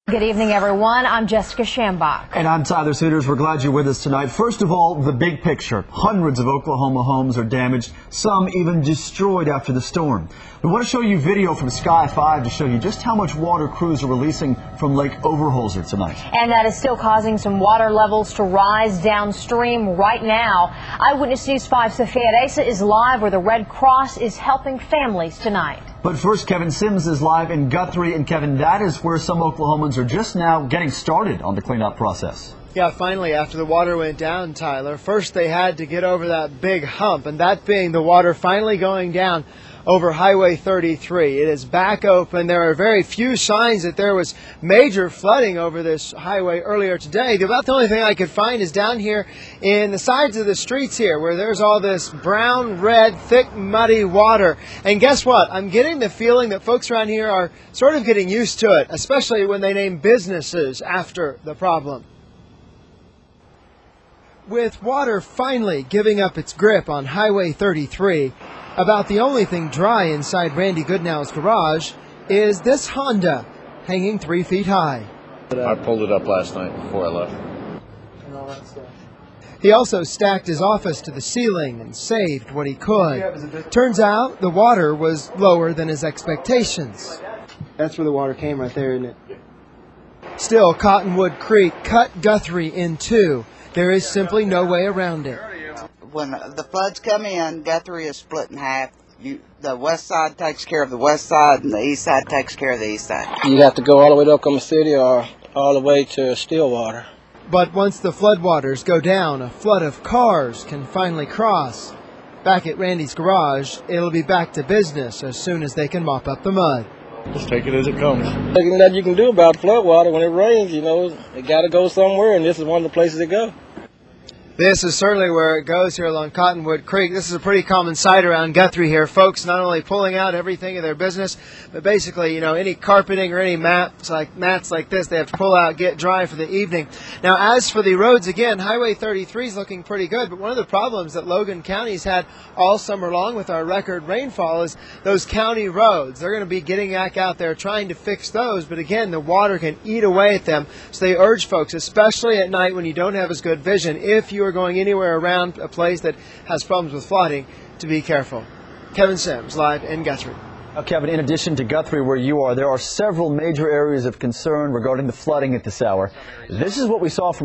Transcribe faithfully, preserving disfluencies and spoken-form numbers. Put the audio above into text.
Good evening, everyone. I'm Jessica Shambach. And I'm Tyler Souters. We're glad you're with us tonight. First of all, the big picture. Hundreds of Oklahoma homes are damaged, some even destroyed after the storm. We want to show you video from Sky five to show you just how much water crews are releasing from Lake Overholser tonight. And that is still causing some water levels to rise downstream right now. Eyewitness News five's Sophia Esa is live where the Red Cross is helping families tonight. But first, Kevin Sims is live in Guthrie. And Kevin, that is where some Oklahomans are just now getting started on the cleanup process. Yeah, finally, after the water went down, Tyler, first they had to get over that big hump, and that being the water finally going down over Highway thirty-three. It is back open. There are very few signs that there was major flooding over this highway earlier today. About the only thing I could find is down here in the sides of the streets here, where there's all this brown, red, thick, muddy water. And guess what? I'm getting the feeling that folks around here are sort of getting used to it, especially when they name businesses after the problem. With water finally giving up its grip on Highway thirty-three, about the only thing dry inside Randy Goodnow's garage is this Honda hanging three feet high. I pulled it up last night before I left. And all that stuff. He also stacked his office to the ceiling and saved what he could. Turns out the water was lower than his expectations. That's where the water came right there, isn't it? Still, Cottonwood Creek cut Guthrie in two. There is simply no way around it. When the floods come in, Guthrie is split in half. You, the west side takes care of the west side, and the east side takes care of the east side. You have to go all the way to Oklahoma City or all the way to Stillwater. But once the floodwaters go down, a flood of cars can finally cross. Back at Randy's garage, it'll be back to business as soon as they can mop up the mud. Just take it as it comes. There's nothing you can do about floodwater. When it rains, you know, it got to go somewhere, and this is one of the places to go. This is certainly where it goes here along Cottonwood Creek. This is a pretty common sight around Guthrie here. Folks not only pulling out everything of their business, but basically, you know, any carpeting or any mats like mats like this, they have to pull out, get dry for the evening. Now, as for the roads, again, Highway thirty-three is looking pretty good, but one of the problems that Logan County's had all summer long with our record rainfall is those county roads. They're going to be getting back out there trying to fix those, but again, the water can eat away at them. So they urge folks, especially at night when you don't have as good vision, if you are going anywhere around a place that has problems with flooding, to be careful. Kevin Sims, live in Guthrie. Now, Kevin, in addition to Guthrie where you are, there are several major areas of concern regarding the flooding at this hour. This is what we saw from